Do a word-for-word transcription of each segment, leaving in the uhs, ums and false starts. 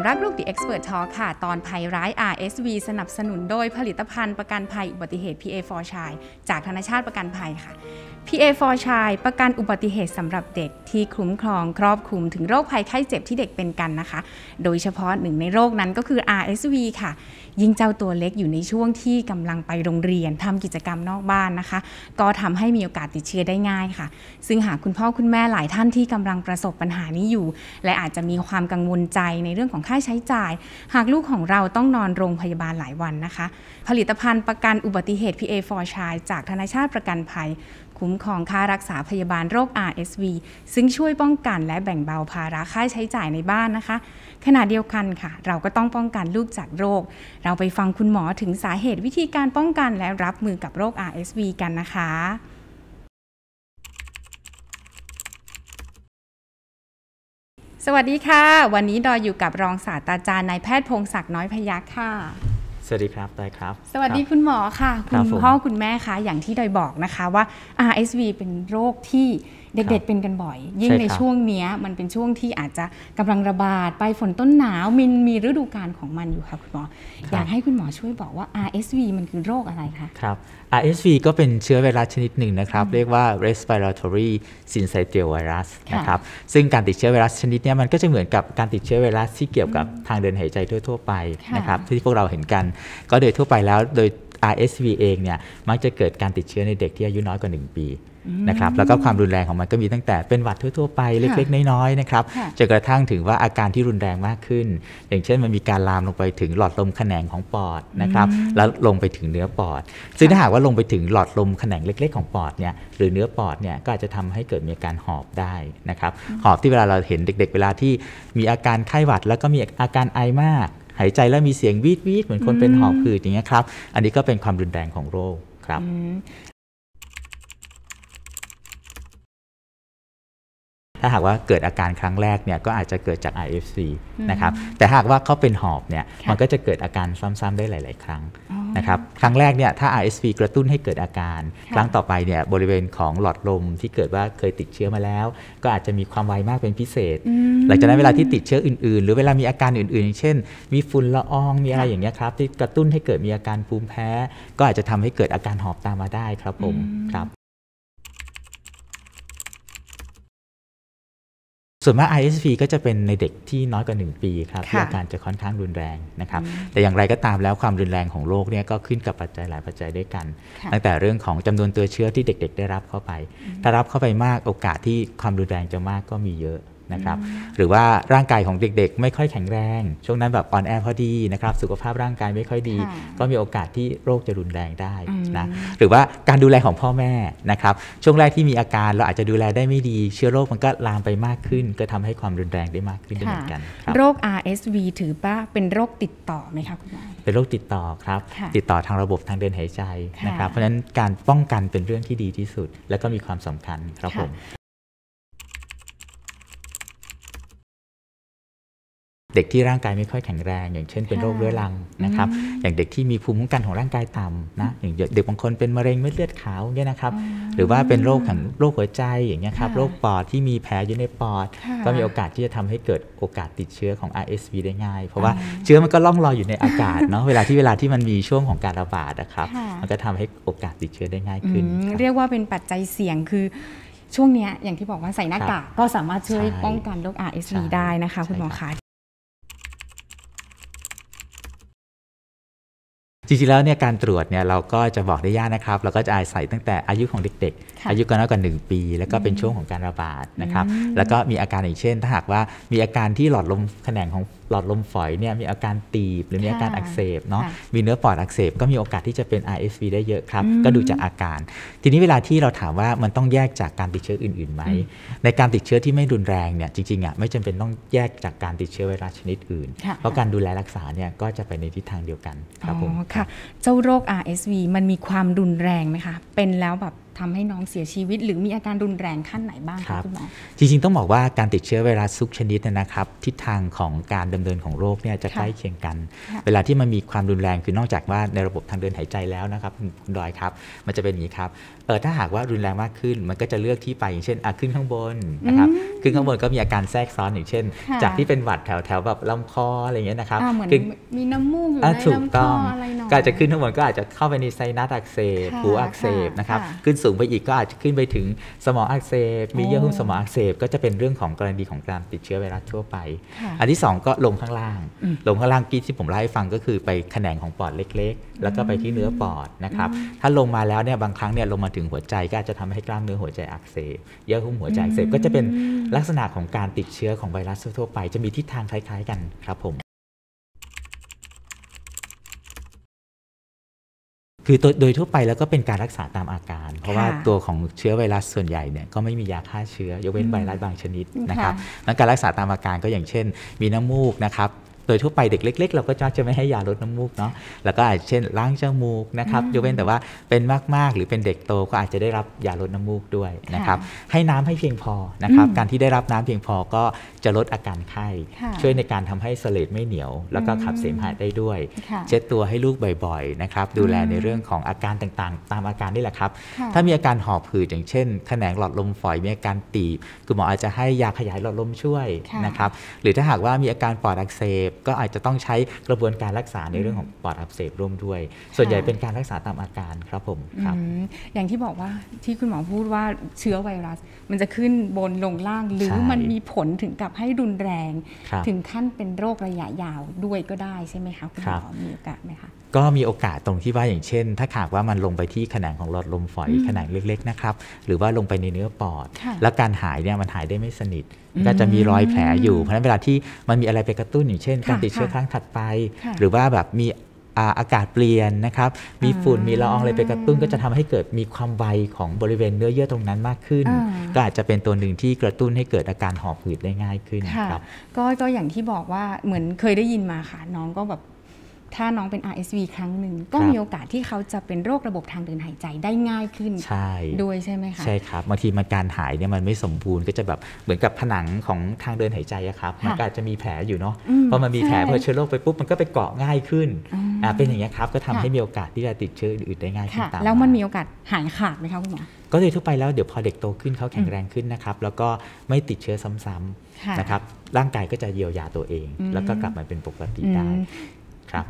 รักลูก The Expert Talk ค่ะตอนภัยร้าย อาร์ เอส วี สนับสนุนโดยผลิตภัณฑ์ประกันภัยอุบัติเหตุ พี เอ for Child จากธนชาติประกันภัยค่ะ พี เอ for Child ประกันอุบัติเหตุสำหรับเด็กที่คุ้มครองครอบคลุมถึงโรคภัยไข้เจ็บที่เด็กเป็นกันนะคะโดยเฉพาะหนึ่งในโรคนั้นก็คือ อาร์ เอส วี ค่ะยิ่งเจ้าตัวเล็กอยู่ในช่วงที่กำลังไปโรงเรียนทำกิจกรรมนอกบ้านนะคะก็ทำให้มีโอกาสติดเชื้อได้ง่ายค่ะซึ่งหากคุณพ่อคุณแม่หลายท่านที่กำลังประสบปัญหานี้อยู่และอาจจะมีความกังวลใจในเรื่องของค่าใช้จ่ายหากลูกของเราต้องนอนโรงพยาบาลหลายวันนะคะผลิตภัณฑ์ประกันอุบัติเหตุ พี เอ for Child จากธนชาติประกันภัยคุ้มครองค่ารักษาพยาบาลโรค อาร์ เอส วี ซึ่งช่วยป้องกันและแบ่งเบาภาระค่าใช้จ่ายในบ้านนะคะขณะเดียวกันค่ะเราก็ต้องป้องกันลูกจากโรคเราไปฟังคุณหมอถึงสาเหตุวิธีการป้องกันและรับมือกับโรค อาร์ เอส วี กันนะคะสวัสดีค่ะวันนี้ดอยอยู่กับรองศาสตราจารย์นายแพทย์พงศักดิ์น้อยพยัคฆ์ค่ะสวัสดีครับดอยครับสวัสดีคุณหมอค่ะคุณพ่อคุณแม่คะอย่างที่ดอยบอกนะคะว่า อาร์ เอส วี เป็นโรคที่เด็กๆเป็นกันบ่อยยิ่งในช่วงนี้มันเป็นช่วงที่อาจจะกำลังระบาดไปฝนต้นหนาวมินมีฤดูกาลของมันอยู่ค่ะคุณหมออยากให้คุณหมอช่วยบอกว่า อาร์ เอส วี มันคือโรคอะไรคะครับ อาร์ เอส วี ก็เป็นเชื้อไวรัสชนิดหนึ่งนะครับเรียกว่า respiratory syncytial virus นะครับซึ่งการติดเชื้อไวรัสชนิดนี้มันก็จะเหมือนกับการติดเชื้อไวรัสที่เกี่ยวกับทางเดินหายใจทั่วๆไปนะครับที่พวกเราเห็นกันก็โดยทั่วไปแล้วโดย อาร์ เอส วี เองเนี่ยมักจะเกิดการติดเชื้อในเด็กที่อายุน้อยกว่าหนึ่งปีนะครับแล้วก็ความรุนแรงของมันก็มีตั้งแต่เป็นหวัดทั่วๆไปเล็กๆน้อยๆนะครับจนกระทั่งถึงว่าอาการที่รุนแรงมากขึ้นอย่างเช่นมันมีการลามลงไปถึงหลอดลมแขนงของปอดนะครับแล้วลงไปถึงเนื้อปอดซึ่งถ้าหากว่าลงไปถึงหลอดลมแขนงเล็กๆของปอดเนี่ยหรือเนื้อปอดเนี่ยก็อาจจะทำให้เกิดมีอาการหอบได้นะครับหอบที่เวลาเราเห็นเด็กๆเวลาที่มีอาการไข้หวัดแล้วก็มีอาการไอมากหายใจแล้วมีเสียงวีดวีดเหมือนคนเป็นหอบหืดอย่างเงี้ยครับอันนี้ก็เป็นความรุนแรงของโรคครับถ้าหากว่าเกิดอาการครั้งแรกเนี่ยก็อาจจะเกิดจาก อาร์ เอส วี นะครับแต่หากว่าเขาเป็นหอบเนี่ยมันก็จะเกิดอาการซ้ำๆได้หลายๆครั้งนะครับครั้งแรกเนี่ยถ้า อาร์ เอส วี กระตุ้นให้เกิดอาการครั้งต่อไปเนี่ยบริเวณของหลอดลมที่เกิดว่าเคยติดเชื้อมาแล้วก็อาจจะมีความไวมากเป็นพิเศษหลังจากนั้นเวลาที่ติดเชื้ออื่นๆหรือเวลามีอาการอื่นๆอย่างเช่นมีฝุ่นละอองมีอะไรอย่างเงี้ยครับที่กระตุ้นให้เกิดมีอาการภูมิแพ้ก็อาจจะทำให้เกิดอาการหอบตามมาได้ครับผมครับส่วนมาก อาร์ เอส วี ก็จะเป็นในเด็กที่น้อยกว่าหนึ่งปีครับที่อาการจะค่อนข้างรุนแรงนะครับแต่อย่างไรก็ตามแล้วความรุนแรงของโรคเนี่ยก็ขึ้นกับปัจจัยหลายปัจจัยด้วยกันตั้งแต่เรื่องของจำนวนตัวเชื้อที่เด็กๆได้รับเข้าไปถ้ารับเข้าไปมากโอกาสที่ความรุนแรงจะมากก็มีเยอะนะครับหรือว่าร่างกายของเด็กๆไม่ค่อยแข็งแรงช่วงนั้นแบบอ่อนแอพอดีนะครับสุขภาพร่างกายไม่ค่อยดีก็มีโอกาสที่โรคจะรุนแรงได้นะหรือว่าการดูแลของพ่อแม่นะครับช่วงแรกที่มีอาการเราอาจจะดูแลได้ไม่ดีเชื้อโรคมันก็ลามไปมากขึ้นก็ทำให้ความรุนแรงได้มากขึ้นด้วยเหมือนกันโรค อาร์ เอส วี ถือว่าเป็นโรคติดต่อไหมคะคุณหมอเป็นโรคติดต่อครับติดต่อทางระบบทางเดินหายใจนะครับเพราะฉะนั้นการป้องกันเป็นเรื่องที่ดีที่สุดและก็มีความสำคัญครับผมเด็กที่ร่างกายไม่ค่อยแข็งแรงอย่างเช่นเป็นโรคเรื้อรังนะครับอย่างเด็กที่มีภูมิคุ้มกันของร่างกายต่ำนะอย่างเด็กบางคนเป็นมะเร็งเม็ดเลือดขาวเนี่ยนะครับหรือว่าเป็นโรคของโรคหัวใจอย่างเงี้ยครับโรคปอดที่มีแผลอยู่ในปอดก็มีโอกาสที่จะทำให้เกิดโอกาสติดเชื้อของ อาร์ เอส วี ได้ง่ายเพราะว่าเชื้อมันก็ล่องลอยอยู่ในอากาศเนาะเวลาที่เวลาที่มันมีช่วงของการระบาดนะครับมันก็ทำให้โอกาสติดเชื้อได้ง่ายขึ้นเรียกว่าเป็นปัจจัยเสี่ยงคือช่วงนี้อย่างที่บอกว่าใส่หน้ากากก็สามารถช่วยป้องกันโรค อาร์ เอส วี ได้นะคะคุณหมอคะจริงๆแล้วเนี่ยการตรวจเนี่ยเราก็จะบอกได้ยากนะครับเราก็จะอาศัยตั้งแต่อายุของเด็กๆอายุก็น้อยกว่าหนึ่งปีแล้วก็เป็นช่วงของการระบาดนะครับแล้วก็มีอาการอย่างเช่นถ้าหากว่ามีอาการที่หลอดลมแขนงของหลอดลมฝอยเนี่ยมีอาการตีบหรือมีอาการอักเสบเนาะมีเนื้อปอดอักเสบก็มีโอกาสที่จะเป็น อาร์ เอส วี ได้เยอะครับก็ดูจากอาการทีนี้เวลาที่เราถามว่ามันต้องแยกจากการติดเชื้ออื่นๆไหมในการติดเชื้อที่ไม่รุนแรงเนี่ยจริงๆอ่ะไม่จำเป็นต้องแยกจากการติดเชื้อไวรัสชนิดอื่นเพราะการดูแลรักษาเนี่ยก็จะไปในทิศทางเดียวกันครับผมค่ะเจ้าโรค อาร์ เอส วี มันมีความรุนแรงไหมคะเป็นแล้วแบบทำให้น้องเสียชีวิตหรือมีอาการรุนแรงขั้นไหนบ้างคะคุณหมอจริงๆต้องบอกว่าการติดเชื้อไวรัสทุกชนิดนะครับทิศทางของการดำเนินของโรคเนี่ยจะใกล้เคียงกันเวลาที่มันมีความรุนแรงคือนอกจากว่าในระบบทางเดินหายใจแล้วนะครับคุณดอยครับมันจะเป็นอย่างนี้ครับเออถ้าหากว่ารุนแรงมากขึ้นมันก็จะเลือกที่ไปอย่างเช่นขึ้นข้างบนนะครับขึ้นข้างบนก็มีอาการแทรกซ้อนอย่างเช่นจากที่เป็นหวัดแถวแถวแบบลำคออะไรเงี้ยนะครับเหมือนมีน้ำมูกอยู่ในลำคออะไรหน่อยก็อาจจะขึ้นข้างบนก็อาจจะเข้าไปในไซนัสอักเสบหูอักเสบนะครับขึ้นสูงไปอีกก็อาจจะขึ้นไปถึงสมองอักเสบมีเยื่อหุ้มสมองอักเสบก็จะเป็นเรื่องของกรณีของการติดเชื้อไวรัสทั่วไปอันที่สองก็ลงข้างล่างลงข้างล่างกี้ที่ผมเล่าให้ฟังก็คือไปแขนงของปอดเล็กๆแล้วก็ไปที่เนื้อปอดนะครับถ้าลงมาแล้วเนี่ยบางครั้งเนี่ยลงมาถึงหัวใจก็อาจจะทำให้กล้ามเนื้อหัวใจอักเสบเยื่อหุ้มหัวใจอักเสบก็จะเป็นลักษณะของการติดเชื้อของไวรัสทั่วไปจะมีทิศทางคล้ายๆกันครับผมคือโดยทั่วไปแล้วก็เป็นการรักษาตามอาการเพราะว่าตัวของเชื้อไวรัสส่วนใหญ่เนี่ยก็ไม่มียาฆ่าเชื้อยกเว้นไวรัสบางชนิดนะครับแล้วการรักษาตามอาการก็อย่างเช่นมีน้ำมูกนะครับโดยทั่วไปเด็กเล็กๆเราก็จะไม่ให้ยาลดน้ำมูกเนาะแล้วก็อาจเช่นล้างจมูกนะครับยกเว้นแต่ว่าเป็นมากๆหรือเป็นเด็กโตก็อาจจะได้รับยาลดน้ำมูกด้วยนะครับให้น้ำให้เพียงพอนะครับการที่ได้รับน้ำเพียงพอก็จะลดอาการไข้ช่วยในการทำให้เสลดไม่เหนียวแล้วก็ขับเสมหะได้ด้วยเช็ดตัวให้ลูกบ่อยๆนะครับดูแลในเรื่องของอาการต่างๆตามอาการนี่แหละครับถ้ามีอาการหอบหืดอย่างเช่นแขนงหลอดลมฝอยมีอาการตีบคุณหมออาจจะให้ยาขยายหลอดลมช่วยนะครับหรือถ้าหากว่ามีอาการปอดอักเสบก็อาจจะต้องใช้กระบวนการรักษาในเรื่องของปอดอักเสบร่วมด้วยส่วนใหญ่เป็นการรักษาตามอาการครับผมครับอ, อย่างที่บอกว่าที่คุณหมอพูดว่าเชื้อไวรัสมันจะขึ้นบนลงล่างหรือมันมีผลถึงกับให้รุนแรงถึงขั้นเป็นโรคระยะยาวด้วยก็ได้ใช่ไหมคะคุณหมอมีโอกาสไหมคะก็มีโอกาสตรงที่ว่าอย่างเช่นถ้าหากว่ามันลงไปที่แขนงของหลอดลมฝอยแขนงเล็กๆนะครับหรือว่าลงไปในเนื้อปอดแล้วการหายเนี่ยมันหายได้ไม่สนิทก็จะมีรอยแผลอยู่เพราะฉะนั้นเวลาที่มันมีอะไรไปกระตุ้นอย่างเช่นการติดเชื้อครั้งถัดไปหรือว่าแบบมีอากาศเปลี่ยนนะครับมีฝุ่นมีละอองอะไรไปกระตุ้นก็จะทำให้เกิดมีความไวของบริเวณเนื้อเยื่อตรงนั้นมากขึ้นก็อาจจะเป็นตัวหนึ่งที่กระตุ้นให้เกิดอาการหอบหืดได้ง่ายขึ้นครับก็ก็อย่างที่บอกว่าเหมือนเคยได้ยินมาค่ะน้องก็แบบถ้าน้องเป็น อาร์ เอส วี ครั้งหนึ่งก็มีโอกาสที่เขาจะเป็นโรคระบบทางเดินหายใจได้ง่ายขึ้นด้วยใช่ไหมคะใช่ครับบางทีมันการหายเนี่ยมันไม่สมบูรณ์ก็จะแบบเหมือนกับผนังของทางเดินหายใจอะครับมันก็อาจจะมีแผลอยู่เนาะพอมันมีแผลพอเชื้อโรคไปปุ๊บมันก็ไปเกาะง่ายขึ้นอ่าเป็นอย่างนี้ครับก็ทำให้มีโอกาสที่จะติดเชื้ออื่นๆได้ง่ายขึ้นตามแล้วมันมีโอกาสหายขาดไหมคะคุณหมอก็โดยทั่วไปแล้วเดี๋ยวพอเด็กโตขึ้นเขาแข็งแรงขึ้นนะครับแล้วก็ไม่ติดเชื้อซ้ำๆนะครับร่างกายก็จะเยียวยาตัวเองแล้วก็กลับมาเป็นปกติได้ครับ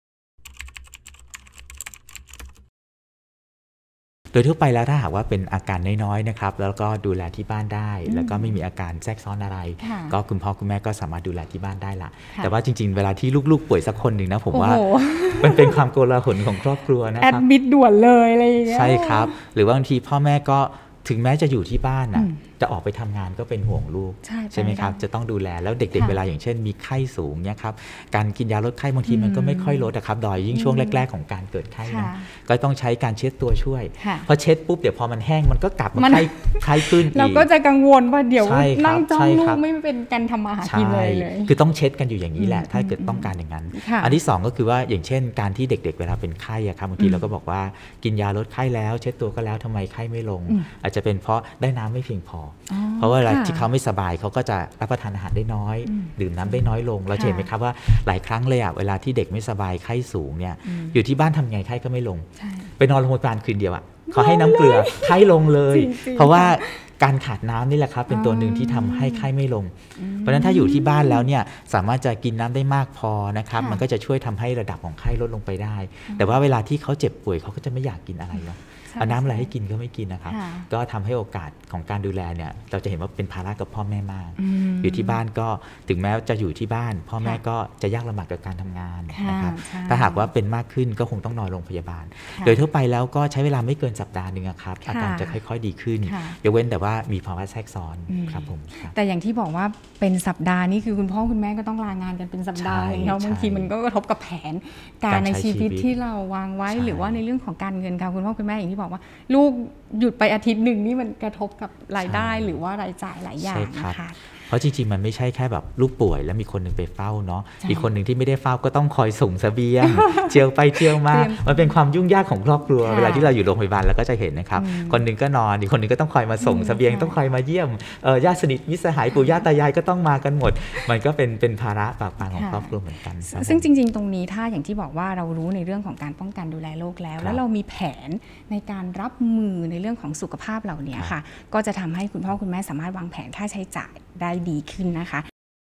โดยทั่วไปแล้วถ้าหากว่าเป็นอาการน้อยๆนะครับแล้วก็ดูแลที่บ้านได้แล้วก็ไม่มีอาการแทรกซ้อนอะไรก็คุณพ่อคุณแม่ก็สามารถดูแลที่บ้านได้ละแต่ว่าจริงๆเวลาที่ลูกๆป่วยสักคนหนึ่งนะผมว่ามันเป็นความโกลาหลของครอบครัวนะครับแอดมิดด่วนเลยอะไรอย่างเงี้ยใช่ครับหรือว่าบางทีพ่อแม่ก็ถึงแม้จะอยู่ที่บ้านน่ะจะออกไปทำงานก็เป็นห่วงลูกใช่ไหมครับจะต้องดูแลแล้วเด็กๆเวลาอย่างเช่นมีไข้สูงเนี่ยครับการกินยาลดไข้บางทีมันก็ไม่ค่อยลดนะครับโดยยิ่งช่วงแรกๆของการเกิดไข้นะก็ต้องใช้การเช็ดตัวช่วยพอเช็ดปุ๊บเดี๋ยวพอมันแห้งมันก็กลับมาไข้ไข้ขึ้นอีกเราก็จะกังวลว่าเดี๋ยวนั่งจ้องลูกไม่เป็นการทำมาหากินเลยเลยคือต้องเช็ดกันอยู่อย่างนี้แหละถ้าเกิดต้องการอย่างนั้นอันที่สองก็คือว่าอย่างเช่นการที่เด็กๆเวลาเป็นไข้อะครับบางทีเราก็บอกว่ากินยาลดไข้แล้วเช็ดตัวก็แล้วทำไมไข้ไม่ลงอาจจะเป็นเพราะได้น้ำไม่เพียงพอเพราะว่าเวลาที่เขาไม่สบายเขาก็จะรับประทานอาหารได้น้อยดื่มน้ำได้น้อยลงเราเห็นไหมครับว่าหลายครั้งเลยอะเวลาที่เด็กไม่สบายไข้สูงเนี่ยอยู่ที่บ้านทำไงไข้ก็ไม่ลงไปนอนโรงพยาบาลคืนเดียวอะเขาให้น้ำเกลือไข้ลงเลยเพราะว่าการขาดน้ำนี่แหละครับเป็นตัวหนึ่งที่ทำให้ไข้ไม่ลงเพราะฉะนั้นถ้าอยู่ที่บ้านแล้วเนี่ยสามารถจะกินน้ำได้มากพอนะครับมันก็จะช่วยทำให้ระดับของไข้ลดลงไปได้แต่ว่าเวลาที่เขาเจ็บป่วยเขาก็จะไม่อยากกินอะไรแล้วเอาน้ำอะไรให้กินก็ไม่กินนะครับก็ทำให้โอกาสของการดูแลเนี่ยเราจะเห็นว่าเป็นภาระกับพ่อแม่มากอยู่ที่บ้านก็ถึงแม้จะอยู่ที่บ้านพ่อแม่ก็จะยากลำบากกับการทำงานนะครับถ้าหากว่าเป็นมากขึ้นก็คงต้องนอนโรงพยาบาลโดยทั่วไปแล้วก็ใช้เวลาไม่เกินสัปดาห์นึงครับอาการจะค่อยๆดีขึ้นยกเว้นแต่ว่ามีภาวะแทรกซ้อนครับผมแต่อย่างที่บอกว่าเป็นสัปดาห์นี่คือคุณพ่อคุณแม่ก็ต้องลางานกันเป็นสัปดาห์เนาะบางทีมันก็กระทบกับแผนการในชีวิตที่เราวางไว้หรือว่าในเรื่องของการเงินค่ะคุณพ่อคุณแม่อย่างที่บอกว่าลูกหยุดไปอาทิตย์หนึ่งนี่มันกระทบกับรายได้หรือว่ารายจ่ายหลายอย่างนะคะเพราะจริงๆมันไม่ใช่แค่แบบลูกป่วยแล้วมีคนนึงไปเฝ้าเนาะอีกคนหนึ่งที่ไม่ได้เฝ้าก็ต้องคอยส่งเสบียง เจียวไปเจียวมามันเป็นความยุ่งยากของครอบครัวเวลาที่เราอยู่โรงพยาบาลเราก็จะเห็นนะครับคนนึงก็นอนอีกคนนึงก็ต้องคอยมาส่งเสบียงต้องคอยมาเยี่ยมญาติสนิทมิตรสหายปู่ย่าตายายก็ต้องมากันหมดมันก็เป็นเป็นภาระปากปังของครอบครัวเหมือนกันซึ่งจริงๆตรงนี้ถ้าอย่างที่บอกว่าเรารู้ในเรื่องของการป้องกันดูแลโรคแล้วแล้วเรามีแผนในการรับมือในเรื่องของสุขภาพเหล่านี้ค่ะก็จะทำให้คุณพ่อคุณแม่สามารถวางแผนค่าใช้จ่ายได้ดีขึ้นนะคะ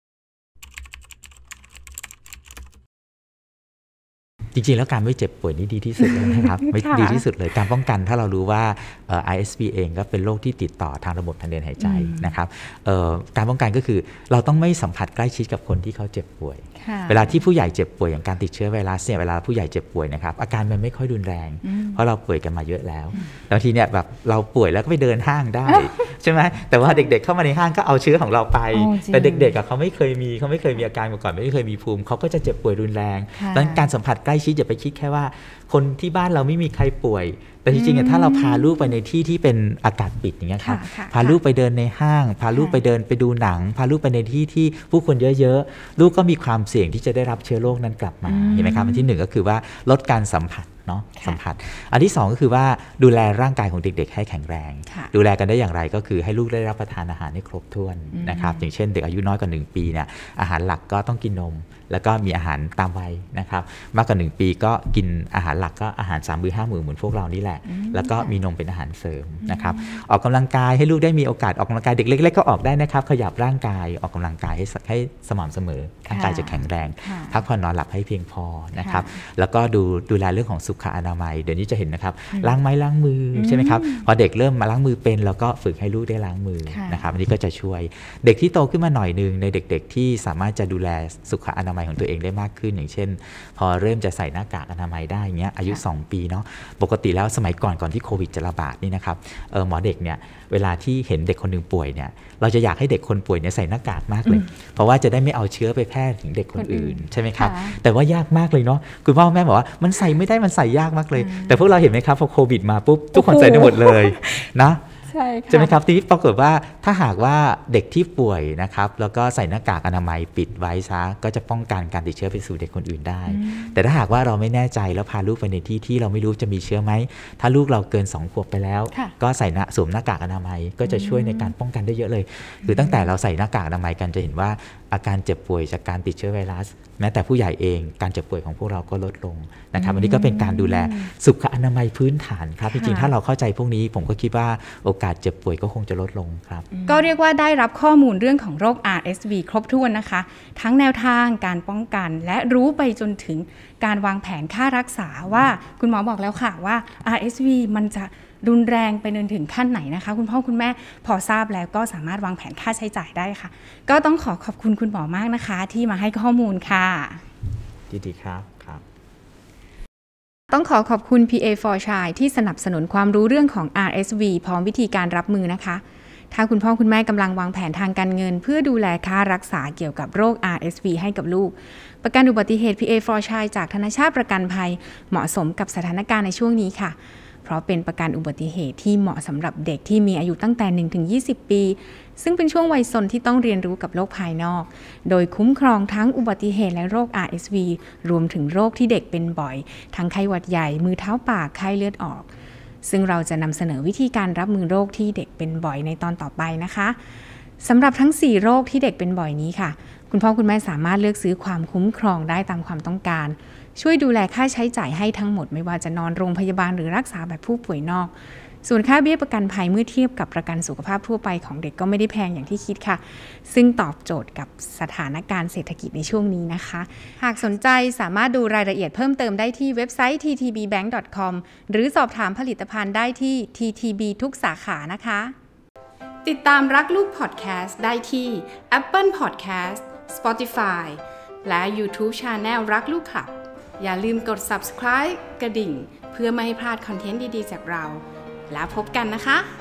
จริงๆแล้วการไม่เจ็บป่วยนี่ดีที่สุดเลยนะครับ ไม่ดีที่สุดเลยการป้องกันถ้าเรารู้ว่า เอ่อ อาร์ เอส วี เองก็เป็นโรคที่ติดต่อทางระบบทางเดินหายใจนะครับการป้องกันก็คือเราต้องไม่สัมผัสใกล้ชิดกับคนที่เขาเจ็บป่วยเวลาที่ผู้ใหญ่เจ็บป่วยอย่างการติดเชื้อไวรัสเนี่ยเวลาผู้ใหญ่เจ็บป่วยนะครับอาการมันไม่ค่อยรุนแรงเพราะเราป่วยกันมาเยอะแล้วบางทีเนี่ยแบบเราป่วยแล้วก็ไปเดินห้างได้ใช่ไหมแต่ว่าเด็กๆเข้ามาในห้างก็เอาเชื้อของเราไปแต่เด็กๆเขาไม่เคยมีเขาไม่เคยมีอาการมาก่อนไม่เคยมีภูมิเขาก็จะเจ็บป่วยรุนแรงดังนั้นการสัมผัสใกล้ชิดอย่าไปคิดแค่ว่าคนที่บ้านเราไม่มีใครป่วยแต่จริงๆถ้าเราพาลูกไปในที่ที่เป็นอากาศปิดอย่างเงี้ยครับพาลูกไปเดินในห้างพาลูกไปเดินไปดูหนังพาลูกไปในที่ที่ผู้คนเยอะๆลูกก็มีความเสี่ยงที่จะได้รับเชื้อโรคนั้นกลับมาเห็นไหมครับอันที่หนึ่งก็คือว่าลดการสัมผัสเนาะสัมผัสอันที่สองก็คือว่าดูแลร่างกายของเด็กๆให้แข็งแรงดูแลกันได้อย่างไรก็คือให้ลูกได้รับประทานอาหารให้ครบถ้วนนะครับอย่างเช่นเด็กอายุน้อยกว่าหนึ่งปีเนี่ยอาหารหลักก็ต้องกินนมแล้วก็มีอาหารตามวัยนะครับมากกว่าหนึ่งปีก็กินอาหารหลักก็อาหารสามมื้อห้ามื้อเหมือนพวกเรานี่แหละแล้วก็มีนมเป็นอาหารเสริมนะครับออกกำลังกายให้ลูกได้มีโอกาสออกกำลังกายเด็กเล็กๆก็ออกได้นะครับขยับร่างกายออกกำลังกายให้ให้สม่ำเสมอร่างกายจะแข็งแรงพักผ่อนนอนหลับให้เพียงพอนะครับแล้วก็ดูดูแลเรื่องของสุขอนามัยเดี๋ยวนี้จะเห็นนะครับล้างไม้ล้างมือใช่ไหมครับพอเด็กเริ่มมาล้างมือเป็นแล้วก็ฝึกให้ลูกได้ล้างมือนะครับอันนี้ก็จะช่วยเด็กที่โตขึ้นมาหน่อยนึงในเด็กๆที่สามารถจะดูแลสุขอนามัยของตัวเองได้มากขึ้นอย่างเช่นพอเริ่มจะใส่หน้ากากอนามัยได้อย่างเงี้ยอายุสองปีเนาะปกติแล้วสมัยก่อนก่อนที่โควิดจะระบาดนี่นะครับเออหมอเด็กเนี่ยเวลาที่เห็นเด็กคนนึงป่วยเนี่ยเราจะอยากให้เด็กคนป่วยเนี่ยใส่หน้ากากมากเลยเพราะว่าจะได้ไม่เอาเชื้อไปแพร่ถึงเด็กคนอื่นใช่ไหมครับแต่ว่ายากมากเลยเนาะคุณพ่อแม่บอกว่ามันใส่ไม่ได้มันใส่ยากมากเลยแต่พวกเราเห็นไหมครับพอโควิดมาปุ๊บทุกคนใส่ได้หมดเลยนะใช่ใช่ไหมครับทีนี้ปรากฏว่าถ้าหากว่าเด็กที่ป่วยนะครับแล้วก็ใส่หน้ากากอนามัยปิดไว้ซะก็จะป้องกันการติดเชื้อไปสู่เด็กคนอื่นได้แต่ถ้าหากว่าเราไม่แน่ใจแล้วพาลูกไปในที่ที่เราไม่รู้จะมีเชื้อไหมถ้าลูกเราเกินสองขวบไปแล้วก็ใส่หน้าสวมหน้ากากอนามัยก็จะช่วยในการป้องกันได้เยอะเลยคือตั้งแต่เราใส่หน้ากากอนามัยกันจะเห็นว่าอาการเจ็บป่วยจากการติดเชื้อไวรัสแม้แต่ผู้ใหญ่เองการเจ็บป่วยของพวกเราก็ลดลงนะครับอันนี้ก็เป็นการดูแลสุขอนามัยพื้นฐานครับจริงๆถ้าเราเข้าใจพวกนี้ผมก็คิดว่าโอกาสเจ็บป่วยก็คงจะลดลงครับก็เรียกว่าได้รับข้อมูลเรื่องของโรค อาร์ เอส วี ครบถ้วนนะคะทั้งแนวทางการป้องกันและรู้ไปจนถึงการวางแผนค่ารักษาว่าคุณหมอบอกแล้วค่ะว่า อาร์ เอส วี มันจะรุนแรงไปจนถึงขั้นไหนนะคะคุณพ่อคุณแม่พอทราบแล้วก็สามารถวางแผนค่าใช้จ่ายได้ค่ะก็ต้องขอขอบคุณคุณหมอมากนะคะที่มาให้ข้อมูลค่ะยินดีครับครับต้องขอขอบคุณ พี เอ for Child ที่สนับสนุนความรู้เรื่องของ อาร์ เอส วี พร้อมวิธีการรับมือนะคะถ้าคุณพ่อคุณแม่กำลังวางแผนทางการเงินเพื่อดูแลค่ารักษาเกี่ยวกับโรค อาร์ เอส วี ให้กับลูกประกันอุบัติเหตุ พี เอ for Child จากธนชาติประกันภัยเหมาะสมกับสถานการณ์ในช่วงนี้ค่ะเพราะเป็นประกันอุบัติเหตุที่เหมาะสำหรับเด็กที่มีอายุตั้งแต่ หนึ่งถึงยี่สิบ ปีซึ่งเป็นช่วงวัยซนที่ต้องเรียนรู้กับโลกภายนอกโดยคุ้มครองทั้งอุบัติเหตุและโรค อาร์ เอส วี รวมถึงโรคที่เด็กเป็นบ่อยทั้งไข้หวัดใหญ่มือเท้าปากไข้เลือดออกซึ่งเราจะนำเสนอวิธีการรับมือโรคที่เด็กเป็นบ่อยในตอนต่อไปนะคะสำหรับทั้งสี่โรคที่เด็กเป็นบ่อยนี้ค่ะคุณพ่อคุณแม่สามารถเลือกซื้อความคุ้มครองได้ตามความต้องการช่วยดูแลค่าใช้จ่ายให้ทั้งหมดไม่ว่าจะนอนโรงพยาบาลหรือรักษาแบบผู้ป่วยนอกส่วนค่าเบี้ยประกันภัยเมื่อเทียบกับประกันสุขภาพทั่วไปของเด็กก็ไม่ได้แพงอย่างที่คิดค่ะซึ่งตอบโจทย์กับสถานการณ์เศรษฐกิจในช่วงนี้นะคะหากสนใจสามารถดูรายละเอียดเพิ่มเติมได้ที่เว็บไซต์ ที ที บี แบงก์ ดอท คอม หรือสอบถามผลิตภัณฑ์ได้ที่ ที ที บี ทุกสาขานะคะติดตามรักลูกพอดแคสต์ได้ที่ Apple Podcast Spotify และ YouTube Channel รักลูกคลับอย่าลืมกด Subscribe กระดิ่งเพื่อไม่ให้พลาดคอนเทนต์ดีๆจากเราแล้วพบกันนะคะ